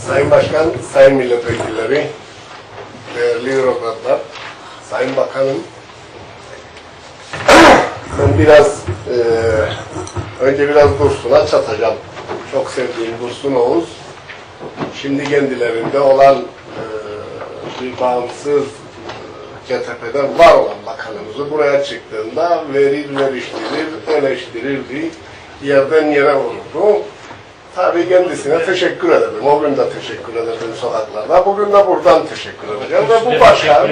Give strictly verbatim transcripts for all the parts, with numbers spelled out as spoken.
Sayın Başkan, Sayın Milletvekilleri, değerli bürokratlar, Sayın Bakanım, ben biraz, e, önce biraz Dursun'a çatacağım. Çok sevdiğim Dursun Oğuz, şimdi kendilerinde olan e, bir bağımsız C T P'den var olan bakanımızı buraya çıktığında verir, veriştirir, eleştirir bir yerden yere vururdu. Tabii kendisine teşekkür ederim. O gün de teşekkür ederim sokaklarda. Bugün de buradan teşekkür edeceğim. Ve bu başkan...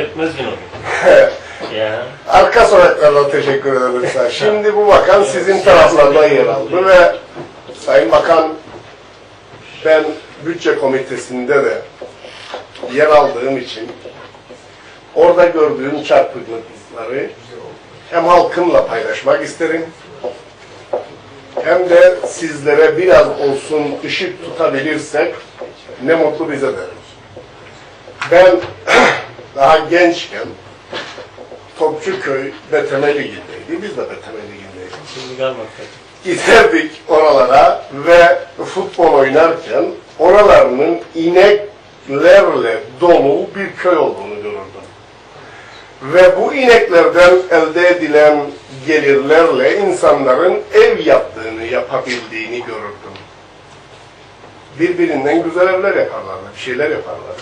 Arka sokaklarda teşekkür ederim sana. Şimdi bu bakan sizin taraflarda yer aldı ve Sayın Bakan, ben bütçe komitesinde de yer aldığım için orada gördüğüm çarpıklıkları hem halkımla paylaşmak isterim, hem de sizlere biraz olsun ışık tutabilirsek ne mutlu bize deriz. Ben daha gençken Topçuköy B T M Ligi'ndeydi, biz de B T M Ligi'ndeydik. Giderdik oralara ve futbol oynarken oralarının ineklerle dolu bir köy olduğunu görürdüm. Ve bu ineklerden elde edilen gelirlerle insanların ev yaptığını, yapabildiğini görürdüm. Birbirinden güzel evler yaparlardı, bir şeyler yaparlardı.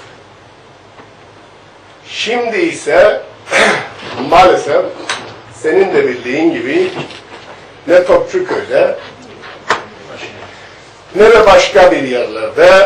Şimdi ise maalesef senin de bildiğin gibi ne Topçuköy'de ne de başka bir yerlerde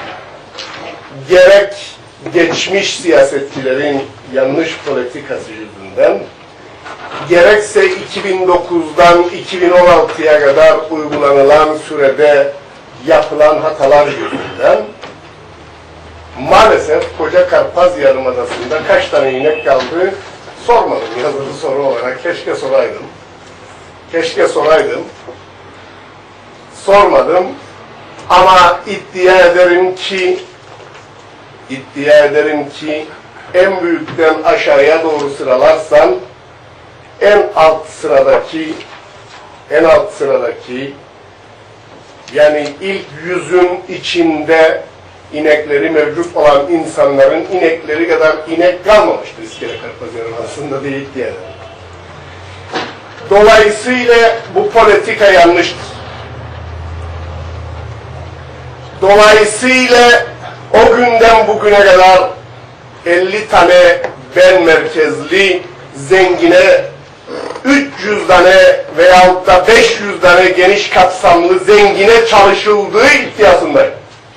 gerek geçmiş siyasetçilerin yanlış politikası yüzünden, gerekse iki bin dokuzdan iki bin on altıya kadar uygulanılan sürede yapılan hatalar yüzünden maalesef Koca Karpaz Yarımadası'nda kaç tane inek kaldı sormadım yazılı soru olarak. Keşke soraydım. Keşke soraydım. Sormadım. Ama iddia ederim ki iddia ederim ki en büyükten aşağıya doğru sıralarsan en alt sıradaki en alt sıradaki yani ilk yüzün içinde inekleri mevcut olan insanların inekleri kadar inek kalmamıştır İskele Karpaz Yarımadası'nda diye iddia ederim. Dolayısıyla bu politika yanlıştır. Dolayısıyla o günden bugüne kadar elli tane ben merkezli zengine üç yüz tane veyahut da beş yüz tane geniş kapsamlı zengine çalışıldığı iddiasındayım.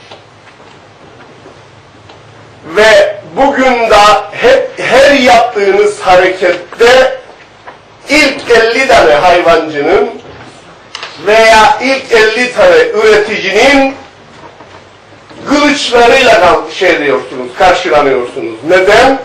Ve bugün de hep her yaptığınız harekette ilk elli tane hayvancının veya ilk elli tane üreticinin kılıçlarıyla şey diyorsunuz, karşılanıyorsunuz. Neden?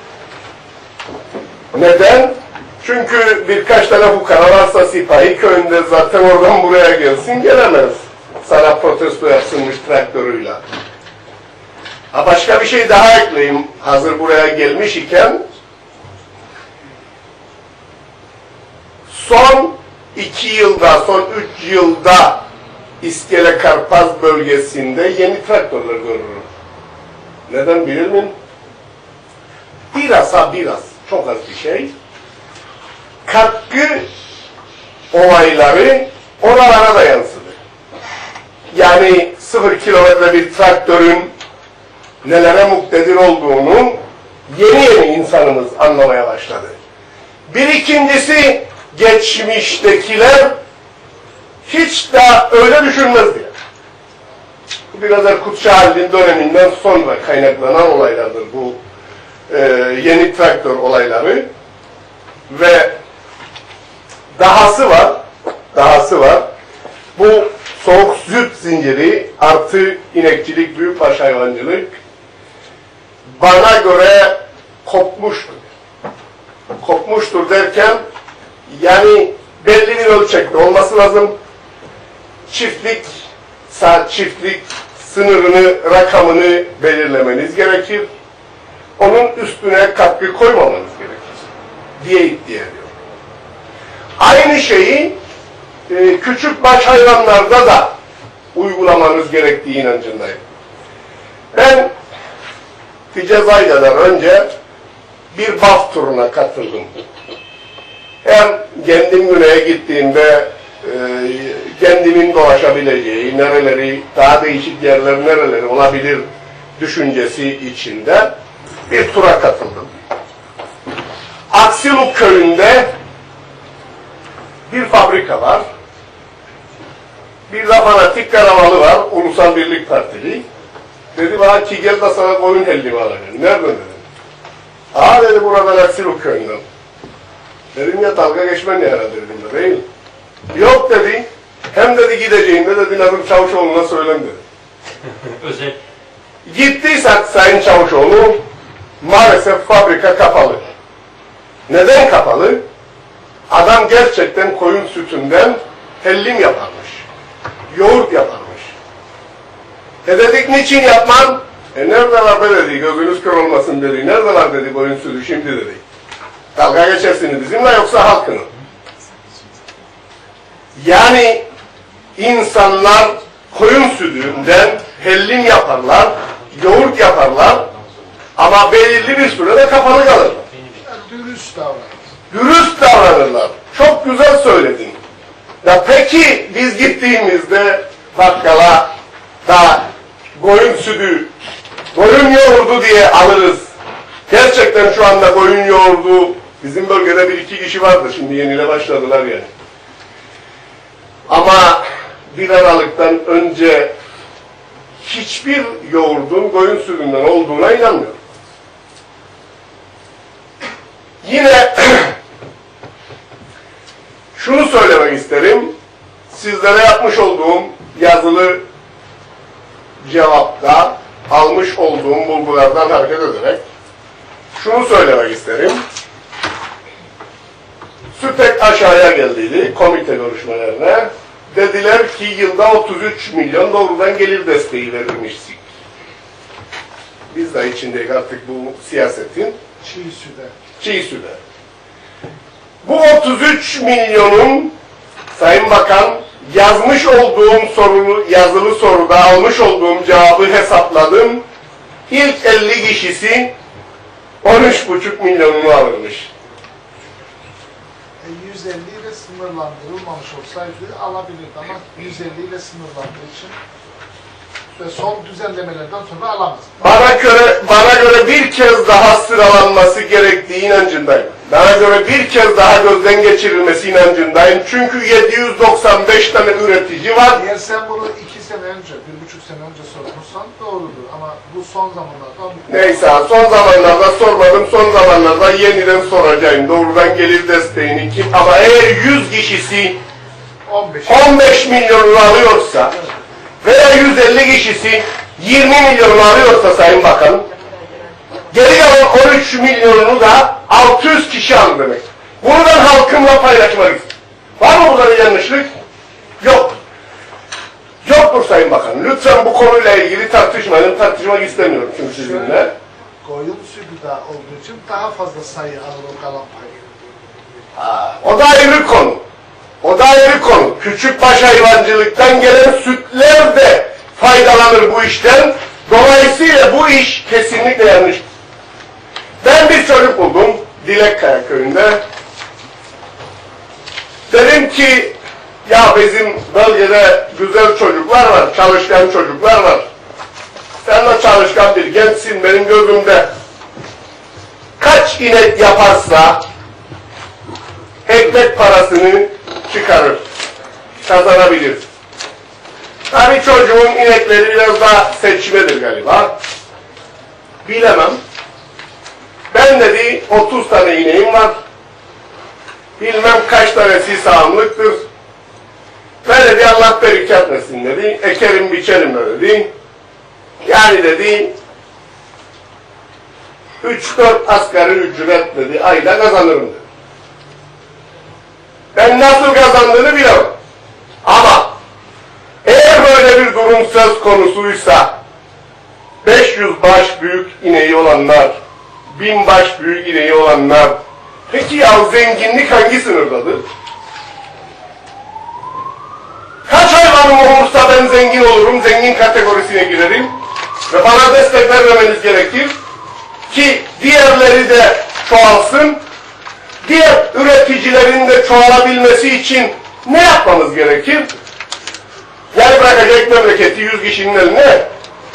Neden? Çünkü birkaç tane fukara varsa Sipahi köyünde zaten oradan buraya gelsin, gelemez. Sana protesto yapsınmış traktörüyle. Ha başka bir şey daha ekleyeyim, hazır buraya gelmiş iken. Son iki yılda, son üç yılda İskele Karpaz bölgesinde yeni traktörler görürüm. Neden bilir miyim? Biraz ha biraz, çok az bir şey. Katkı olayları oralara da yansıdı. Yani sıfır kilometre bir traktörün nelere muktedir olduğunu yeni yeni insanımız anlamaya başladı. Bir ikincisi, geçmiştekiler hiç de öyle düşünmezdi. Bu biraz Erkut Şahal'in döneminden sonra kaynaklanan olaylardır bu e, yeni traktör olayları. Ve dahası var, dahası var. Bu soğuk süt zinciri artı inekçilik, büyükbaş hayvancılık bana göre kopmuştur. Kopmuştur derken yani belli bir ölçekte olması lazım. Çiftlik, saat çiftlik sınırını, rakamını belirlemeniz gerekir. Onun üstüne katkı koymamanız gerekir diye iddia ediyor. Aynı şeyi e, küçük baş hayvanlarda da uygulamanız gerektiği inancındayım. Ben Ticezay'dan önce bir baf turuna katıldım. Her kendim güneye gittiğimde e, kendimin dolaşabileceği, nereleri, daha değişik yerler nereleri olabilir düşüncesi içinde bir tura katıldım. Aksiluk köyünde bir fabrika var. Bir de fanatik karavalı var, Ulusal Birlik Partili. Dedi bana ki gel de sana koyun hellim alacağım. Nereden dedim? Aa dedi buradan Aksiluk köyünden. Dedim ya dalga geçmen ne herhalde dedim de değil. Yok dedi. Hem dedi gideceğimde dedi Nazım Çavuşoğlu'na söylem dedi. Özel. Gittiysek Sayın Çavuşoğlu maalesef fabrika kapalı. Neden kapalı? Adam gerçekten koyun sütünden hellim yaparmış. Yoğurt yaparmış. E dedik niçin yapmam? E nerede var be dedi, gözünüz kör olmasın dedi. Nerede var dedi koyun sütü şimdi dedi. Dalga geçersiniz bizimle yoksa halkını. Yani insanlar koyun sütünden hellim yaparlar, yoğurt yaparlar ama belirli bir sürede kapalı kalırlar. Dürüst davranır. Dürüst davranırlar. Çok güzel söyledin. Ya peki biz gittiğimizde bakkala da koyun sütü, koyun yoğurdu diye alırız. Gerçekten şu anda koyun yoğurdu bizim bölgede bir iki kişi vardı. Şimdi yeniyle başladılar yani. Ama bir Aralık'tan önce hiçbir yoğurdun koyun sütünden olduğuna inanmıyorum. Yine şunu söylemek isterim. Sizlere yapmış olduğum yazılı cevapta almış olduğum bulgulardan hareket ederek şunu söylemek isterim. SÜTEK aşağıya geldiydi komite görüşmelerine. Dediler ki yılda otuz üç milyon doğrudan gelir desteği verilmiştik. Biz de içindeyiz artık bu siyasetin. Çiğ süde. Çiğ süde. Bu otuz üç milyonun Sayın Bakan yazmış olduğum sorulu, yazılı soruda almış olduğum cevabı hesapladım. İlk elli kişisi on üç buçuk milyonunu alırmış. E, yüz elli ile sınırlandırılmamış olsaydı alabilirdi ama yüz elli ile sınırlandığı için ve son düzenlemelerden sonra alamaz. Bana göre, bana göre bir kez daha sıralanması gerektiği inancındayım. Bana göre bir kez daha gözden geçirilmesi inancındayım. Çünkü yedi yüz doksan beş tane üretici var. Eğer sen bunu iki sene önce, bir buçuk sene önce sormuşsan doğrudur ama bu son zamanlarda... Neyse, son zamanlarda sormadım, son zamanlarda yeniden soracağım. Doğrudan gelir desteğini kim? Ama eğer yüz kişisi on beş milyonunu alıyorsa veya yüz elli kişisi yirmi milyonunu alıyorsa Sayın Bakan, geri kalan on üç milyonunu da altı yüz kişi alır demek. Bunu ben halkımla paylaşmak istiyorum. Var mı burada bir yanlışlık? Yok. Yoktur Sayın Bakan. Lütfen bu konuyla ilgili tartışmayın. Tartışmak istemiyorum çünkü sizinle. Koyun sütü de olduğu için daha fazla sayı alır o kalan payı. Ha, o da ayrı konu. O da ayrı konu. Küçükbaş hayvancılıktan gelen sütler de faydalanır bu işten. Dolayısıyla bu iş kesinlikle yanlış. Ben bir çocuk buldum Dilekkaya köyünde. Dedim ki ya bizim bölgede güzel çocuklar var, çalışkan çocuklar var. Sen de çalışkan bir gençsin benim gözümde. Kaç inek yaparsa ekmek parasını çıkarır, kazanabilir. Tabii çocuğun inekleri biraz daha seçmedir galiba. Bilemem. Ben dedi otuz tane ineğim var. Bilmem kaç tanesi sağımlıktır. Ben dedi Allah bereket versin dedi. Ekerim biçerim dedi. Yani dedi üç dört asgari ücret dedi ayda kazanırım dedi. Ben nasıl kazandığını bilemem. Ama eğer böyle bir durum söz konusuysa beş yüz baş büyük ineği olanlar, bin baş büyük ineği olanlar, peki ya zenginlik hangi sınırdadır? Kaç hayvanım olursa ben zengin olurum, zengin kategorisine girerim. Ve bana destek vermeniz gerekir ki diğerleri de çoğalsın. Diğer üreticilerin de çoğalabilmesi için ne yapmamız gerekir? Yani bırakacak memleketi yüz kişinin eline.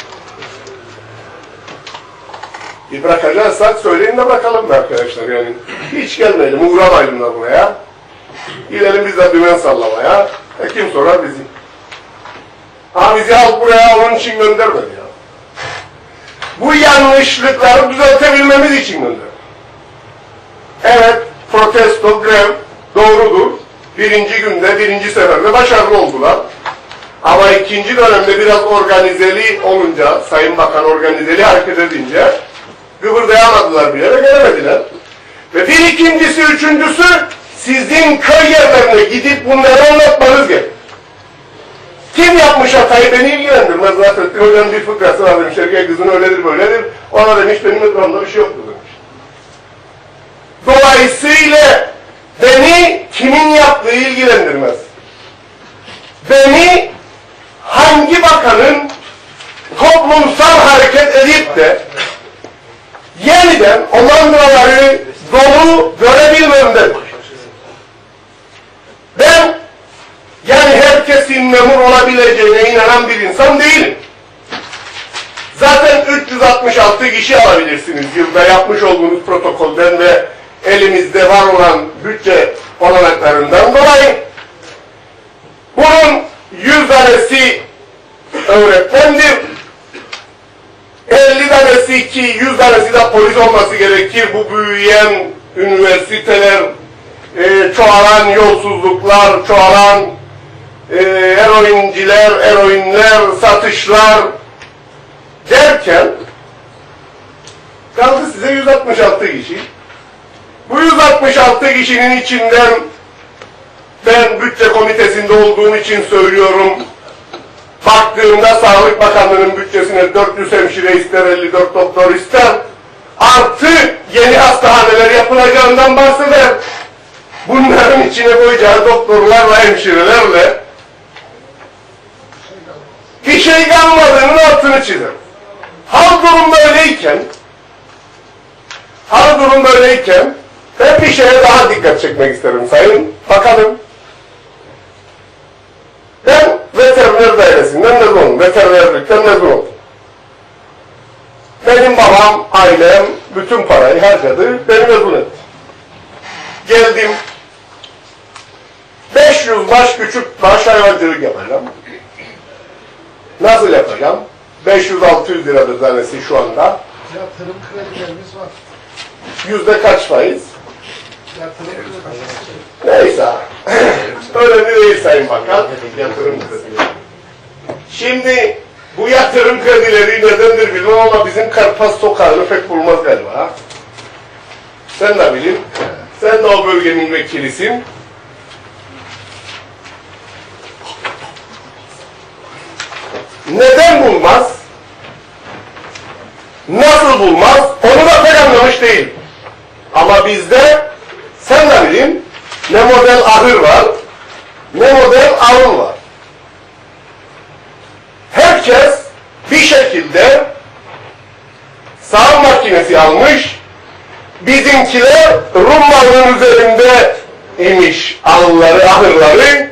Bir bırakacaksak söyleyin de bırakalım arkadaşlar yani. Hiç gelmeyelim, uğramayalım da buraya. Gidelim biz de dümen sallamaya. E kim sorar bizi? Ha bizi halk buraya onun için göndermedi ya. Bu yanlışlıkları düzeltebilmemiz için gönderdi. Evet, protesto, grev doğrudur. Birinci günde, birinci seferde başarılı oldular. Ama ikinci dönemde biraz organizeli olunca, Sayın Bakan organizeli hareket edince gıvırdayamadılar bir yere, gelemediler. Ve bir ikincisi, üçüncüsü sizin köy yerlerine gidip bunları anlatmanız gerekir. Kim yapmış hatayı beni ilgilendirmez. Nasrettin Hoca'nın bir fıkrası var demiş. Erkek kızın öyledir böyledir. Ona demiş benim etrafımda bir şey yoktur demiş. Dolayısıyla beni kimin yaptığı ilgilendirmez. Beni hangi bakanın toplumsal hareket edip de yeniden o mandıraları dolu görebilmemdedir. Ben yani herkesin memur olabileceğine inanan bir insan değilim. Zaten üç yüz altmış altı kişi alabilirsiniz yılda yapmış olduğunuz protokolden ve elimizde var olan bütçe olanaklarından dolayı. Bunun yüz tanesi öğretmendir. elli tanesi ki yüz tanesi de polis olması gerekir. Bu büyüyen üniversiteler, e, çoğalan yolsuzluklar, çoğalan e, eroinciler, eroinler, satışlar derken kaldı size yüz altmış altı kişi. Bu yüz altmış altı kişinin içinden ben bütçe komitesinde olduğum için söylüyorum. Baktığımda Sağlık Bakanlığı'nın bütçesine dört yüz hemşire ister, elli dört doktor ister. Artı yeni hastaneler yapılacağından bahseder. Bunların içine koyacağı doktorlarla, hemşirelerle bir şey kalmadığının altını çizer. Hal durum böyleyken hal durum böyleyken ben bir şeye daha dikkat çekmek isterim Sayın Bakanım. Ben veteriner dairesinden mezun oldum. Veterinerlikten mezun oldum. Benim babam, ailem bütün parayı harcadı, beni mezun etti. Geldim. beş yüz baş küçük baş hayvancılık yapacağım. Nasıl yapacağım? beş yüz altı yüz liradır tanesi şu anda. Yatırım kredilerimiz var. Yüzde kaç faiz? Yatırım kredilerimiz. Neyse. Önemli değil Sayın Bakan. Yatırım kredileri. Şimdi bu yatırım kredileri nedendir bilmem ama bizim Karpas sokağını pek bulmaz galiba. Sen de bilin. Sen de o bölgenin vekilisin. Neden bulmaz? Nasıl bulmaz? Onu da pek anlamış değil. Ama bizde sen de bilin ne model ahır var, ne model avul var. Herkes bir şekilde sağım makinesi almış, bizimkiler Rum malının üzerinde imiş avulları, ahırları.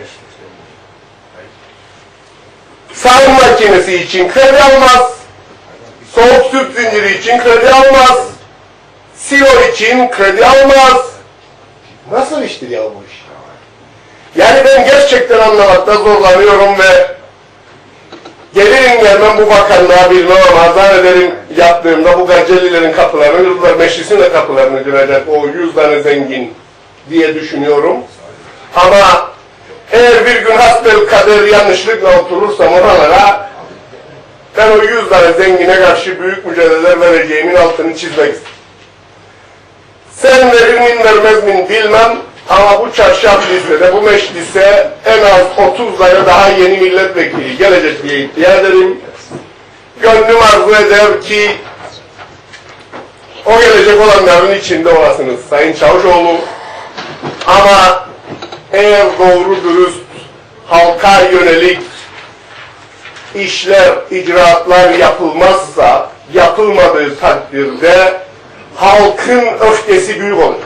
Sağım makinesi için kredi almaz, soğuk süt zinciri için kredi almaz, silo için kredi almaz. Nasıl iştir ya bu iş? Yani ben gerçekten anlamakta zorlanıyorum ve gelirim gelmem bu bakanlığa bilmem ama zannederim yaptığımda bu Gacelilerin kapılarını, Yurtlar Meclisi'nin de kapılarını girecek o yüz tane zengin diye düşünüyorum. Ama eğer bir gün hasbelkader yanlışlıkla oturursam oralara ben o yüz tane zengine karşı büyük mücadeleler vereceğimin altını çizmek istedim. Sen verir min vermez min bilmem ama bu çarşaf listede, bu meclise en az otuz tane daha yeni milletvekili gelecek diye iddia ederim. Gönlüm arzu eder ki o gelecek olanların içinde olasınız Sayın Çavuşoğlu. Ama eğer doğru dürüst halka yönelik işler, icraatlar yapılmazsa, yapılmadığı takdirde halkın öfkesi büyük olur.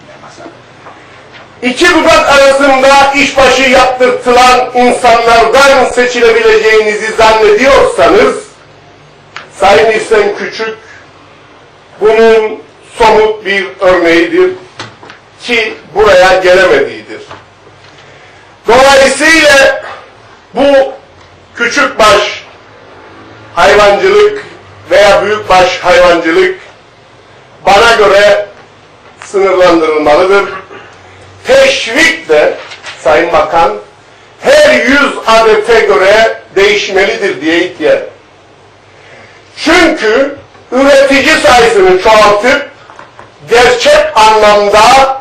İki dudak arasında işbaşı yaptırtılan insanlardan seçilebileceğinizi zannediyorsanız, Sayın İhsan Küçük bunun somut bir örneğidir ki buraya gelemediğidir. Dolayısıyla bu küçükbaş hayvancılık veya büyükbaş hayvancılık bana göre sınırlandırılmalıdır. Teşvik de Sayın Bakan her yüz adete göre değişmelidir diye iddia. Çünkü üretici sayısını çoğaltıp gerçek anlamda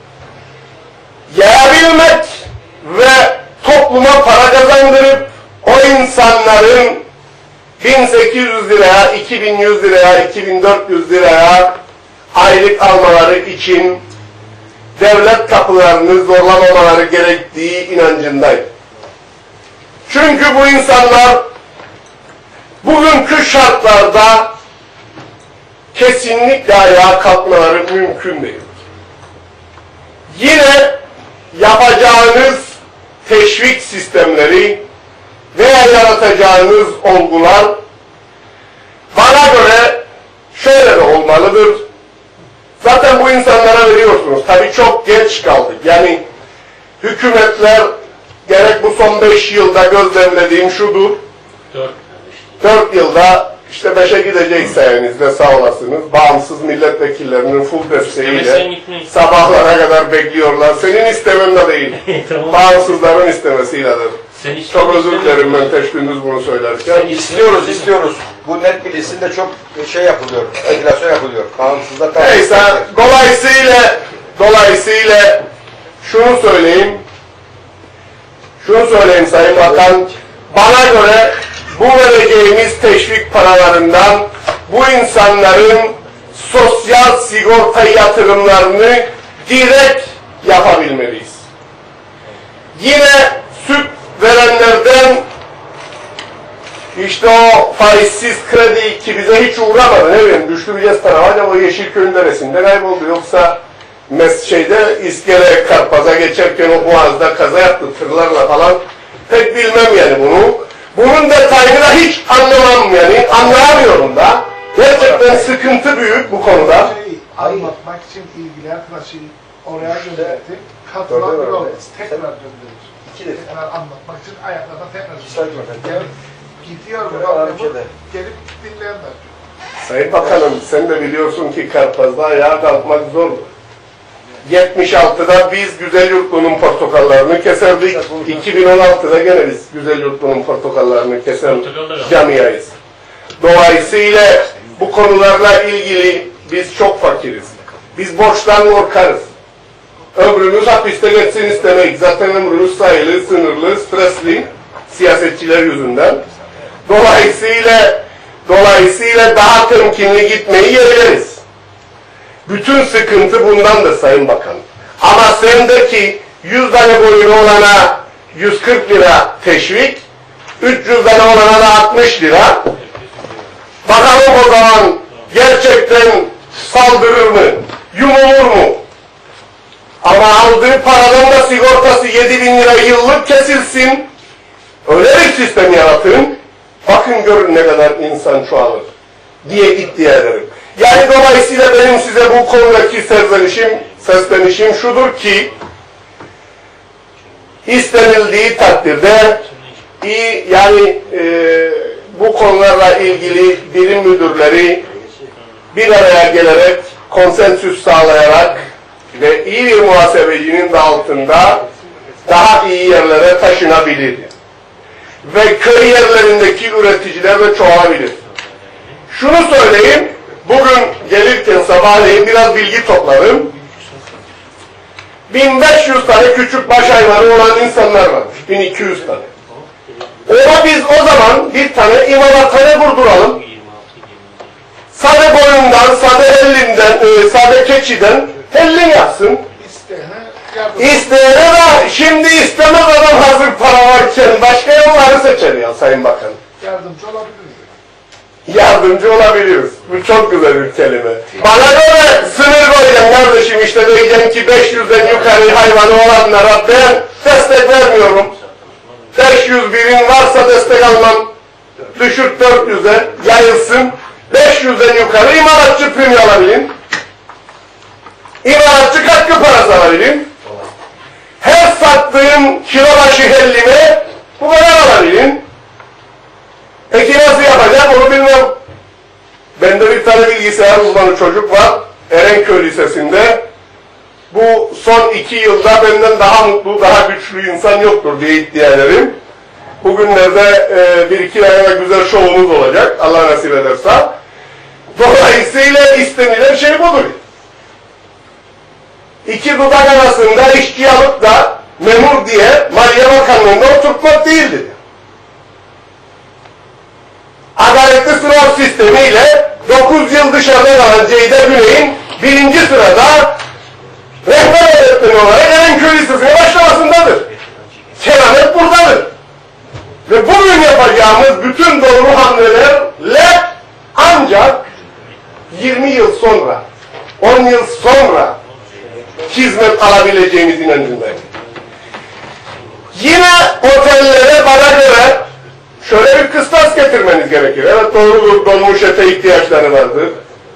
yayabilmek ve topluma para kazandırıp o insanların bin sekiz yüz liraya, iki bin yüz liraya, iki bin dört yüz liraya aylık almaları için devlet kapılarını zorlamamaları gerektiği inancındayım. Çünkü bu insanlar bugünkü şartlarda kesinlikle ayağa kalkmaları mümkün değil. Yine yapacağınız teşvik sistemleri veya yaratacağınız olgular bana göre şöyle de olmalıdır. Zaten bu insanlara veriyorsunuz. Tabii çok geç kaldık. Yani hükümetler gerek bu son beş yılda gözlemlediğim şudur. Dört. Dört yılda işte beşe gidecek sayenizde sağ olasınız. Bağımsız milletvekillerinin full desteğiyle sabahlara kadar bekliyorlar. Senin istemenle değil. Tamam. Bağımsızların istemesiyledir. Çok özür dilerim ben teşbihiniz bunu söylerken. İstiyoruz, istiyoruz. Bu net bilgisinde de çok şey yapılıyor, ventilasyon yapılıyor. Bağımsızda tam... Neyse, dolayısıyla, dolayısıyla şunu söyleyeyim, şunu söyleyeyim Sayın Bakan, bana göre bu vereceğimiz teşvik paralarından bu insanların sosyal sigorta yatırımlarını direkt yapabilmeliyiz. Yine süt verenlerden işte o faizsiz kredi ki bize hiç uğramadı, ne bileyim düştü bir cez tarafa, o Yeşilköy'ün neresinde kayboldu, yoksa mes şeyde İskele Karpaz'a geçerken o boğazda kaza yaptı tırlarla falan, pek bilmem yani bunu. Bunun detayını da hiç anlamam yani, anlayamıyorum da. Gerçekten sıkıntı büyük bu konuda. Şey, anlatmak için ilgili arkadaşı oraya gönderdim. Katılan bir olmaz. Tekrar gönderir. İki defa. Yani anlatmak için ayaklarına tekrar Sayın gönderir. Gidiyor buraya, gelip dinleyenler. Sayın Bakanım, sen de biliyorsun ki Karpaz'da ayağa kalkmak zor. yetmiş altıda biz Güzelyurtlu'nun portakallarını keserdik. iki bin on altıda gene biz Güzelyurtlu'nun portakallarını kesen camiayız. Dolayısıyla bu konularla ilgili biz çok fakiriz. Biz borçtan korkarız. Ömrümüz hapiste geçsin istemeyiz. Zaten ömrümüz sayılı, sınırlı, stresli siyasetçiler yüzünden. Dolayısıyla dolayısıyla daha temkinli gitmeyi yeğleriz. Bütün sıkıntı bundandır Sayın Bakan. Ama sendeki yüz tane boyunu olana yüz kırk lira teşvik, üç yüz tane olana da altmış lira. Bakalım o zaman gerçekten saldırır mı, yumulur mu? Ama aldığı paradan da sigortası yedi bin lira yıllık kesilsin. Öyle bir sistem yaratın. Bakın görün ne kadar insan çoğalır diye iddia ederim. Yani dolayısıyla benim size bu konudaki seslenişim, seslenişim şudur ki istenildiği takdirde iyi yani e, bu konularla ilgili birim müdürleri bir araya gelerek konsensüs sağlayarak ve iyi bir muhasebecinin de altında daha iyi yerlere taşınabilir. Ve köy yerlerindeki üreticiler de çoğalabilir. Şunu söyleyeyim, bugün gelirken sabahleyin biraz bilgi topladım. bin beş yüz tane küçük baş hayvanı olan insanlar varmış, bin iki yüz tane. Ona biz o zaman bir tane imalathane kurduralım. Sade boyundan, sade ellinden, e, sade keçiden hellin yapsın. İsteyene de şimdi istemez adam hazır para varken başka yolları seçer ya Sayın Bakan. Yardımcı olabiliriz. Yardımcı olabiliriz. Bu çok güzel bir kelime. Bana göre sınır koyacağım kardeşim, işte diyeceğim ki beş yüzden yukarı hayvanı olanlara ben destek vermiyorum. beş yüz birin varsa destek almam. Düşür dört yüze yayılsın. beş yüzden yukarı imalatçı primi alabilirim. İmalatçı katkı parası alabilirim. Her sattığım kilo başı hellime bu kadar alabilirim. Peki nasıl yapacağım onu bilmem. Bende bir tane bilgisayar uzmanı çocuk var. Erenköy Lisesi'nde. Bu son iki yılda benden daha mutlu, daha güçlü insan yoktur diye iddia ederim. Bugünlerde e, bir iki tane güzel şovumuz olacak. Allah nasip ederse. Dolayısıyla istenilen şey budur. İki dudak arasında işçi alıp da memur diye Maliye Bakanlığı'nda oturtmak değildir. Adaletli sınav sistemiyle dokuz yıl dışarıda kalan Ceyda Güney'in birinci sırada rehber öğretmeni olarak Erenköy Lisesi'ne başlamasındadır. Keramet buradadır. Ve bugün yapacağımız bütün doğru hamlelerle ancak yirmi yıl sonra, on yıl sonra hizmet alabileceğimiz inancındayım. Yine otellere bana göre şöyle bir kıstas getirmeniz gerekir. Evet doğrudur, donmuş ete ihtiyaçları vardır.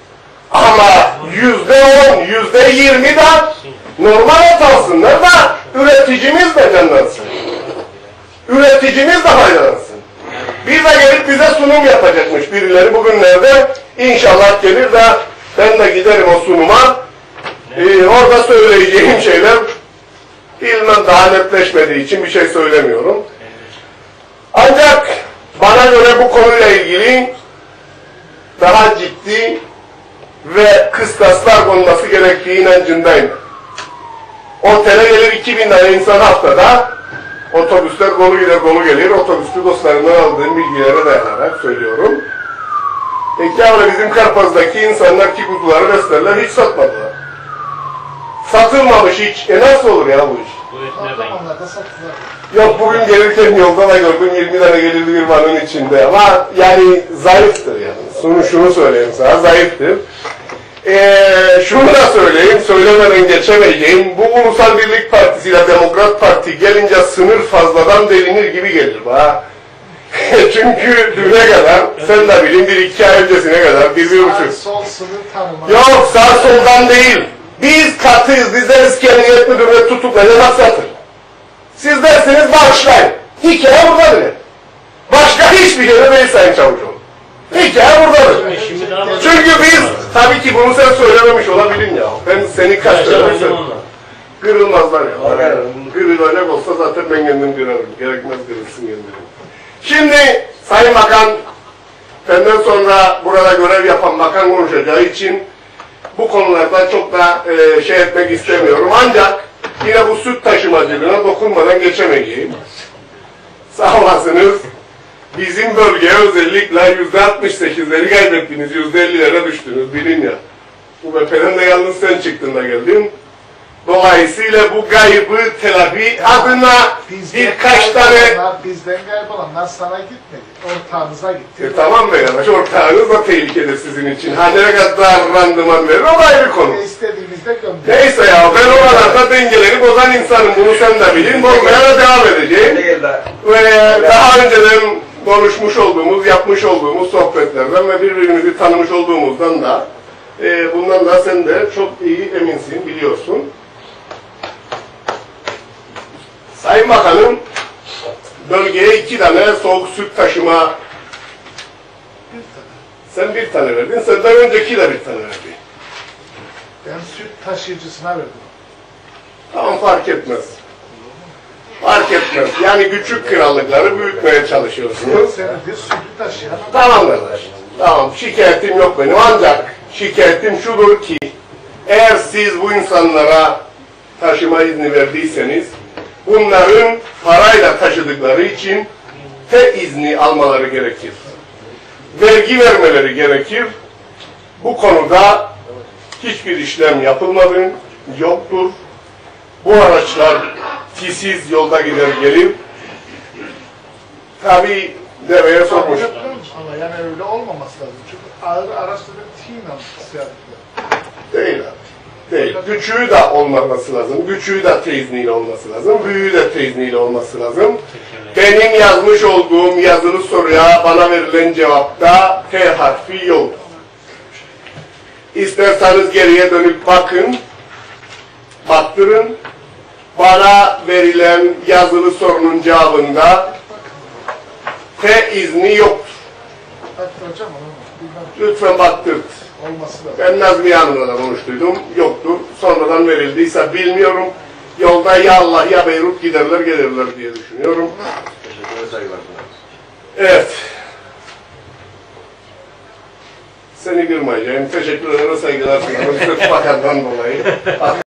Ama yüzde on, yüzde yirmi de normal et alsınlar da üreticimiz de canlansın. Üreticimiz de faydalansın. Bir de gelip bize sunum yapacakmış birileri bugünlerde. İnşallah gelir de ben de giderim o sunuma. Ee, orada söyleyeceğim şeyler bilmem daha netleşmediği için bir şey söylemiyorum. Ancak bana göre bu konuyla ilgili daha ciddi ve kıstaslar konulması gerektiği inancındayım. Otele gelir iki bin tane insan haftada, otobüsler dolu gider dolu gelir, otobüslü dostlarımdan aldığım bilgilere dayanarak söylüyorum. Peki abi bizim Karpaz'daki insanlar ki kuzuları beslerler, hiç satmadılar. Satılmamış hiç. E nasıl olur ya bu iş? Onlar da sattılar. Yok bugün gelirken yolda da gördüm yirmi tane gelirdi bir vanın içinde ama yani zayıftır yani. Şunu, şunu söyleyeyim sana, zayıftır. Ee, şunu da söyleyeyim, söylemeden geçemeyeceğim. Bu Ulusal Birlik Partisi ile Demokrat Parti gelince sınır fazladan delinir gibi gelir bana. Çünkü düne kadar, sen de bilin bir iki ay öncesine kadar bir bir buçuk. Sağ sol sınır tanımak. Yok sağ soldan değil. Biz katıyız, bizler İSKİ Emniyet Müdürlüğü'ne tutuklayacak hapsatır. Siz dersiniz bağışlayın. Hikaye buradadır. Başka hiçbir şeyde değil Sayın Çavuşoğlu. Hikaye buradadır. Çünkü biz, tabii ki bunu sen söylememiş olabilirim ya. Ben seni kaç söylemişim. Kırılmazlar ya. Kırılacak olsa zaten ben kendim kırarım. Gerekmez kırılsın kendim. Şimdi Sayın Bakan, benden sonra burada görev yapan bakan konuşacağı için bu konulardan çok da e, şey etmek istemiyorum. Ancak yine bu süt taşımacılığına dokunmadan geçemeyeceğim. Sağ olasınız. Bizim bölgeye özellikle yüzde altmış sekizleri kaybettiniz, yüzde ellilere düştünüz bilin ya. Bu B P'den de yalnız sen çıktın da geldin. Dolayısıyla bu kaybı telafi adına birkaç tane... Bizden kaybolanlar sana gitmedi. Ortağınıza gitti. E, tamam be arkadaş, ortağınız da tehlikeli sizin için. Ha ne kadar randıman verir, o da ayrı konu. İstediğimizde gönder. Neyse ya, ben oralarda dengeleri bozan insanım, bunu sen de bilin. Bozmaya da devam edeceğim. Ve daha önceden konuşmuş olduğumuz, yapmış olduğumuz sohbetlerden ve birbirimizi tanımış olduğumuzdan da e, bundan da sen de çok iyi eminsin, biliyorsun. Sayın Bakanım, bölgeye iki tane soğuk süt taşıma, Bir tane. sen bir tane verdin, senden önceki de bir tane verdi. Ben süt taşıyıcısına verdim. Tamam, fark etmez. Fark etmez. Yani küçük krallıkları büyütmeye çalışıyorsunuz. Senedir sütü taşıyan. Tamam kardeş. Tamam, şikayetim yok benim. Ancak şikayetim şudur ki, eğer siz bu insanlara taşıma izni verdiyseniz, bunların parayla taşıdıkları için te izni almaları gerekir. Vergi vermeleri gerekir. Bu konuda hiçbir işlem yapılmadı, yoktur. Bu araçlar tisiz yolda gider gelir. Tabii Deveye sormuş. Ama yani öyle olmaması lazım. Çünkü ağır araçların tinen siyahlıklı. Değil abi. Değil. Küçüğü de olmaması lazım. Küçüğü de teyzniyle olması lazım. Büyüğü de teyzniyle olması lazım. Benim yazmış olduğum yazılı soruya bana verilen cevapta T harfi yok. İsterseniz geriye dönüp bakın. Baktırın. Bana verilen yazılı sorunun cevabında T izni yoktur. Baktıracağım onu. Lütfen baktırt. Olması lazım. Ben Nazmiye Hanım'la da konuştuydum. Yoktur. Sonradan verildiyse bilmiyorum. Yolda ya Allah ya Beyrut giderler gelirler diye düşünüyorum. Teşekkürler, saygılar. Evet. Seni kırmayacağım. Teşekkür ederim. Saygılar sunarım. Sırf bakandan dolayı.